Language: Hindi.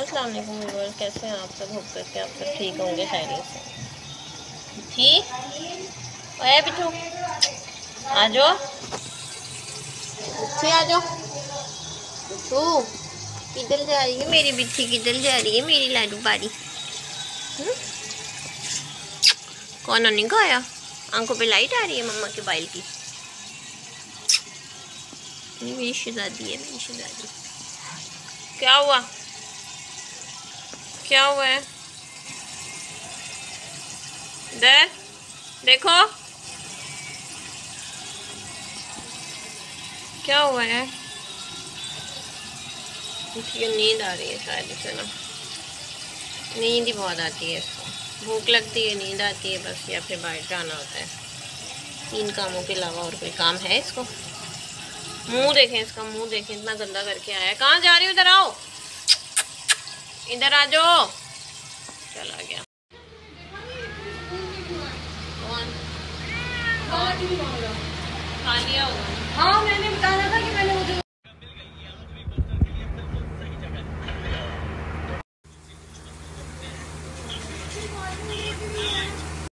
अस्सलाम वालेकुम व्यूअर्स, कैसे हैं आप सब? होप करके आप सब ठीक होंगे, खैरियत से। ठीक ओए बिट्टू, आ जाओ, अच्छे आ जाओ। बिट्टू किधर जा रही है मेरी बिट्टी? किधर जा रही है मेरी लाडू पारी? कौन नहीं खाया? आंखों पे लाइट आ रही है मम्मा के बाइल की। नहीं, मेरी शहजादी है, मेरी शहजादी। क्या हुआ? क्या हुआ है? इधर देखो, क्या हुआ है? इसकी नींद आ रही है शायद इसे ना, नींद ही बहुत आती है इसको। भूख लगती है, नींद आती है बस, या फिर बाहर जाना होता है। 3 कामों के अलावा और कोई काम है इसको? मुंह देखें इसका, मुंह देखें, इतना गंदा करके आया है। कहाँ जा रही हो? इधर आओ, इधर आ जाओ। चला गया। कौन? खा लिया होगा। हाँ, मैंने बताया था कि मैंने